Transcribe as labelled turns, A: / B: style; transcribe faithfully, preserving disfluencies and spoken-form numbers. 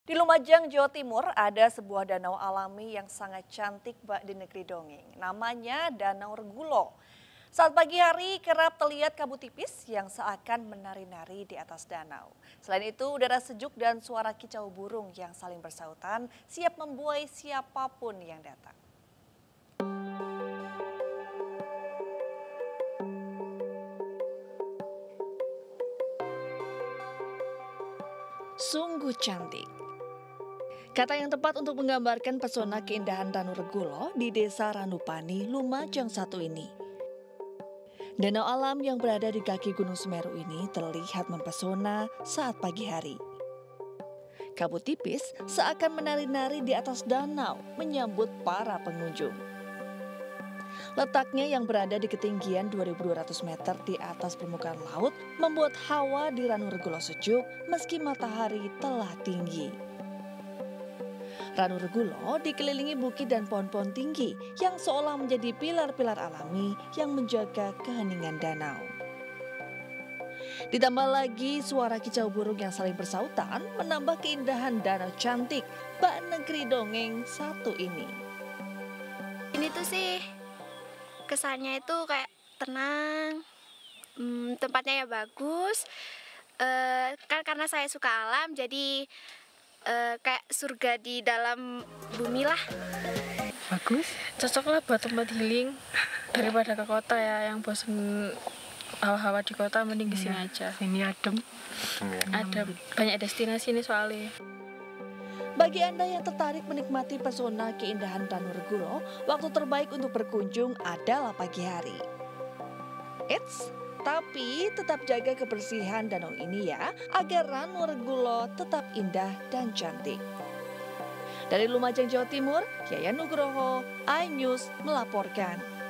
A: Di Lumajang, Jawa Timur ada sebuah danau alami yang sangat cantik bak di negeri dongeng. Namanya Danau Regulo. Saat pagi hari kerap terlihat kabut tipis yang seakan menari-nari di atas danau. Selain itu udara sejuk dan suara kicau burung yang saling bersautan siap membuai siapapun yang datang. Sungguh cantik. Kata yang tepat untuk menggambarkan pesona keindahan Danau Regulo di Desa Ranupani, Lumajang satu ini. Danau alam yang berada di kaki Gunung Semeru ini terlihat mempesona saat pagi hari. Kabut tipis seakan menari-nari di atas danau menyambut para pengunjung. Letaknya yang berada di ketinggian dua ribu dua ratus meter di atas permukaan laut membuat hawa di Danau Regulo sejuk meski matahari telah tinggi. Danau Regulo dikelilingi bukit dan pohon-pohon tinggi yang seolah menjadi pilar-pilar alami yang menjaga keheningan danau. Ditambah lagi suara kicau burung yang saling bersautan menambah keindahan danau cantik bak negeri dongeng satu ini.
B: Ini tuh sih kesannya itu kayak tenang, hmm, tempatnya ya bagus. E, kan karena saya suka alam, jadi e, kayak surga di dalam bumi lah.
C: Bagus, cocok lah buat tempat healing daripada ke kota ya, yang bosen hawa-hawa di kota, mending kesini ya, aja.
D: Ini adem.
C: Ada banyak destinasi nih soalnya.
A: Bagi Anda yang tertarik menikmati pesona keindahan Danau Regulo, waktu terbaik untuk berkunjung adalah pagi hari. Eits, tapi tetap jaga kebersihan danau ini ya, agar Danau Regulo tetap indah dan cantik. Dari Lumajang, Jawa Timur, Yayan Nugroho, iNews melaporkan.